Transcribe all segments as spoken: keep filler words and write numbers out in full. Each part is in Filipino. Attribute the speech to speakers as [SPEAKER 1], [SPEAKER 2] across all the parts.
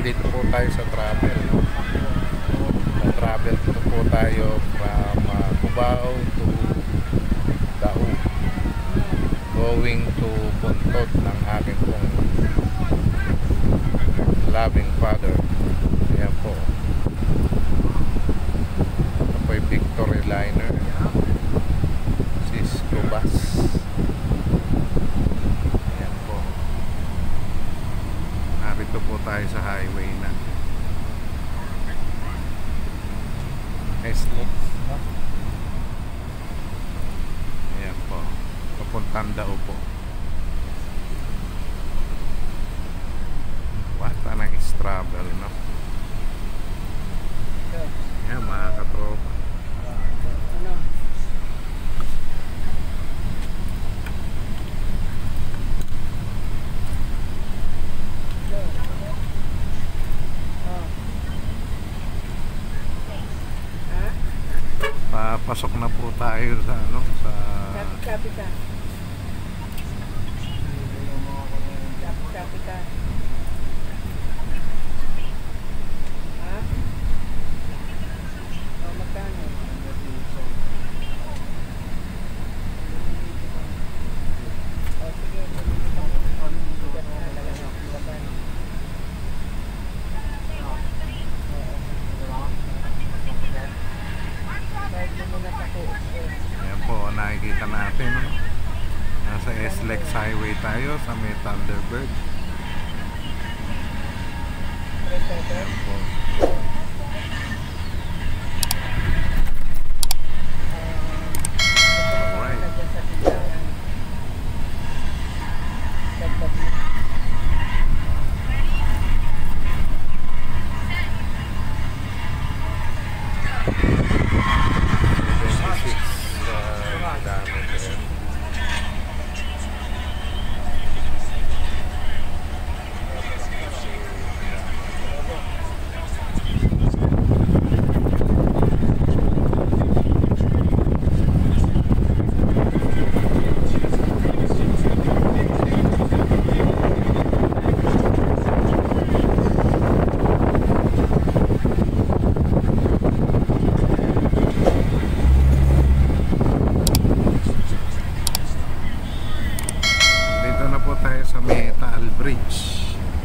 [SPEAKER 1] Nandito po tayo sa travel, no? Sa travel po, po tayo from uh, Cubao to Dao, going to Puntod ng aking pong loving father. Ayan po. Ito po yung Victory Liner, Cisco Bus. Ayan po. Narito po tayo sa highway na S-Lex. Ayan po. Papuntang Dao po. Wata ng is-travel, no? Ayan, mga katropa. Papasok na po tayo sa ano, sa
[SPEAKER 2] Sabi ka. Sabi ka. Ha? O, magkano? O, sige.
[SPEAKER 1] ayan po, nakikita natin, no? Nasa S-Lex Highway tayo sa may Thunderbird. Ayan po. Alright. Bridge.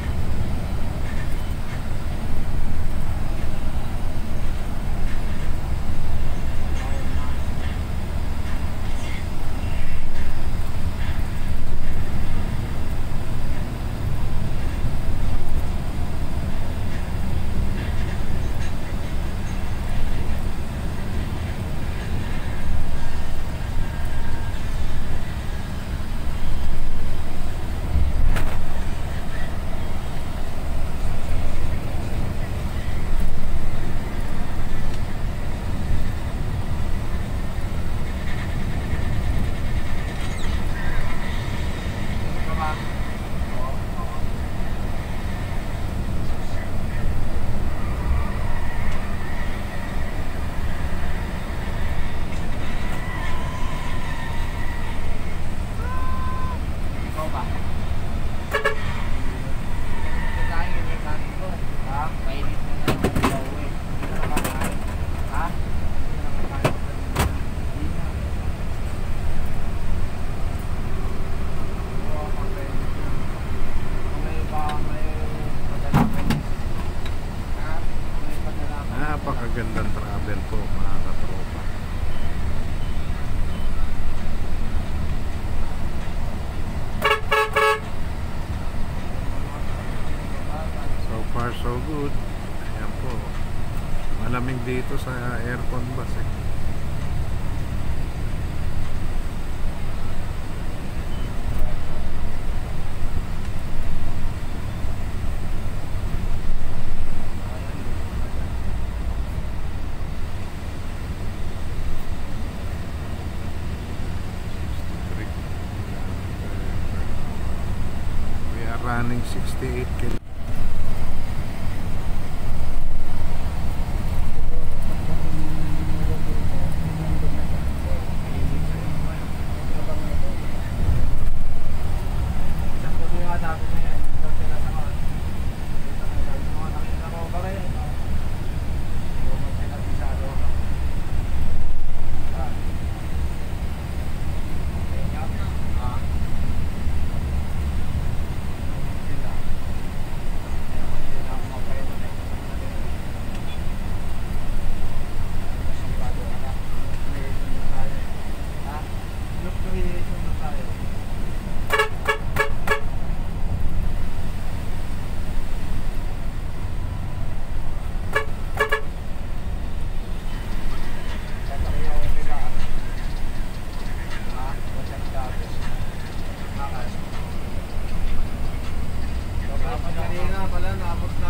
[SPEAKER 1] Napakagandang travel po, mga katropa. So far so good. Ayan po, malamig dito sa aircon bus, eh. Running sixty-eight kilometers.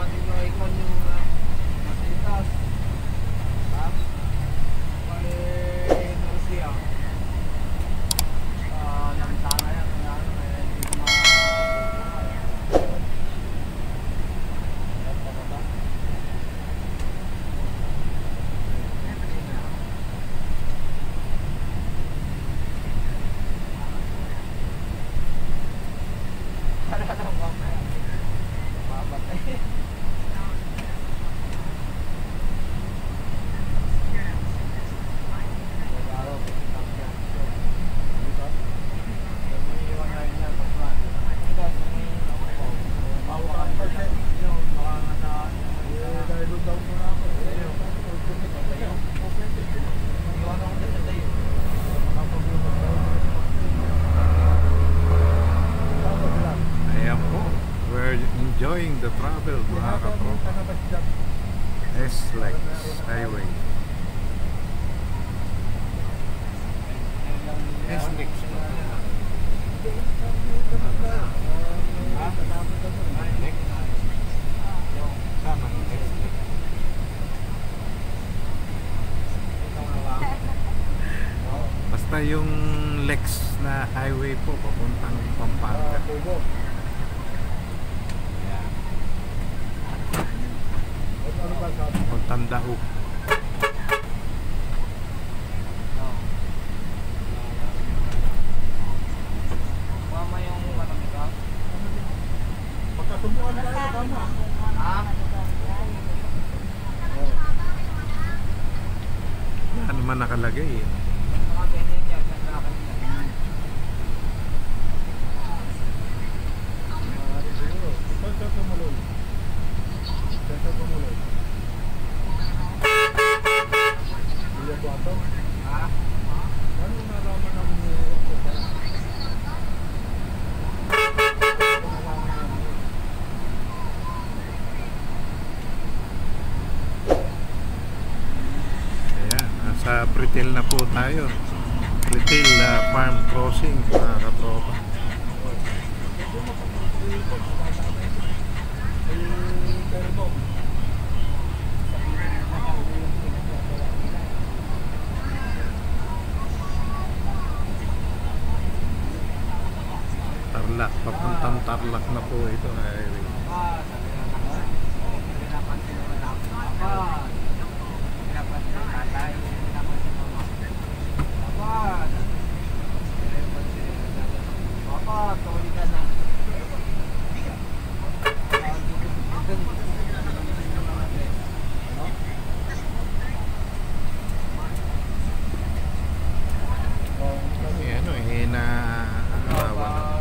[SPEAKER 2] natin yung icon yung uh, masitas. Ha? Pare, ito siya. Ah, nagtana yan. Kaya ano, eh, hindi ko ma...
[SPEAKER 1] Enjoying the travel, mga katropa. S-Lex Highway. S-Lex basta yung Lex na highway po papuntang Pampanga. Papuntang Daug.
[SPEAKER 2] Mama yung ano nito?
[SPEAKER 3] Pagkatubuan tayo, tama.
[SPEAKER 2] Ha?
[SPEAKER 1] Ano man nakalagay eh.
[SPEAKER 2] Mga ganyan yan. Sa akin yan.
[SPEAKER 3] Saan tumuloy? Saan tumuloy? Iya po ato?
[SPEAKER 2] Ha?
[SPEAKER 3] Ano nalaman ng ako ba?
[SPEAKER 1] Ayan, nasa Pretil na po tayo. Pretil uh, Farm Crossing, mga katropa. Tarlac, papuntang Tarlac na po ito. Ay,
[SPEAKER 2] Ah, sabi na naman. Pinapansin naman ako. Papa. Pinapansin ng tatay. Pinapansin ng mama. Papa. Pinapansin ng tatay. Papa, tuloy ka na.
[SPEAKER 1] eh, ano eh, na arawan.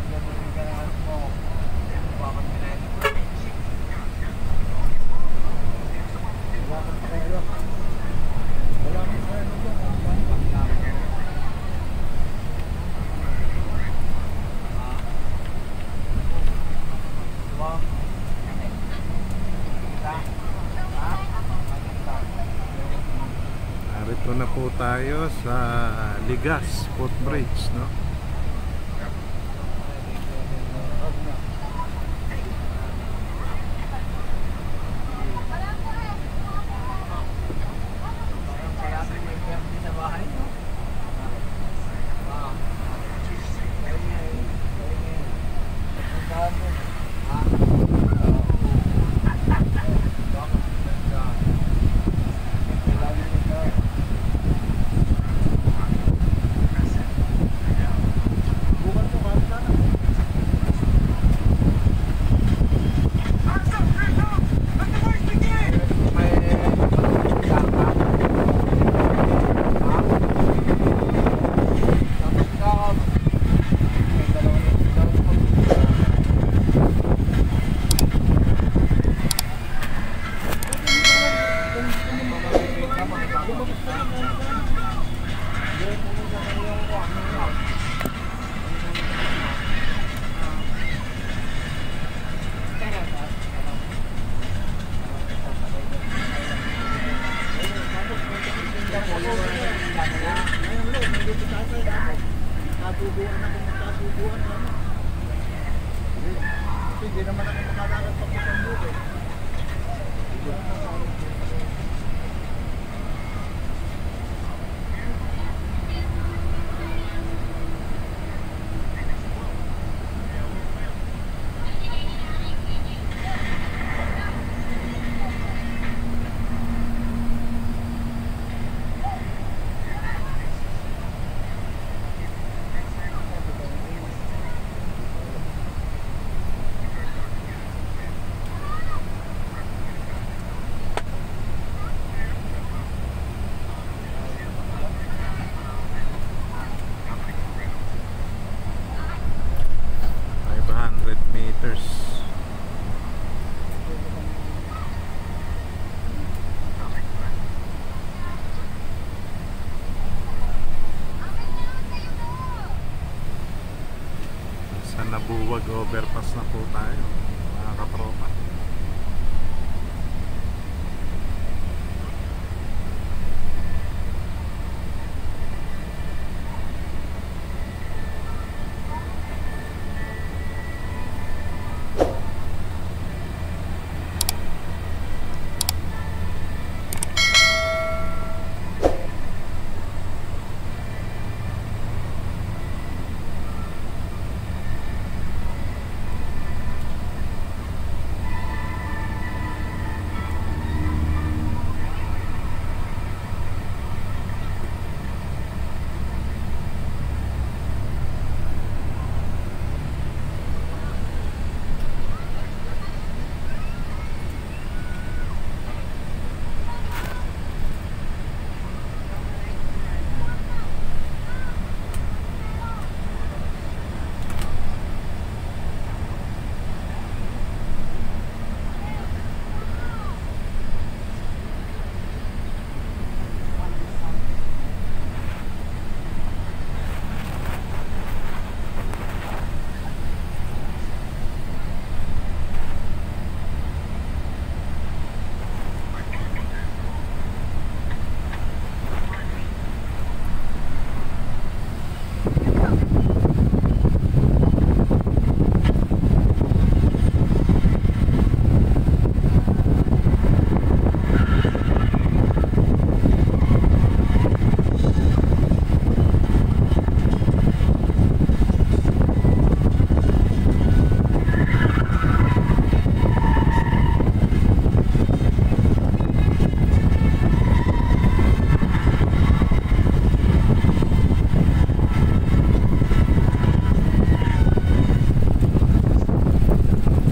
[SPEAKER 1] Narito na po tayo sa Ligas Footbridge, no?
[SPEAKER 3] Natubuan ako, magkatubuan naman. Hindi naman ako makalalat pag isang buko.
[SPEAKER 1] Sa Nabuwag overpass na po tayo, mga katropa.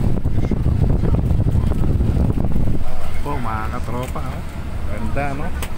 [SPEAKER 1] Katropa, oh. Ganda, no?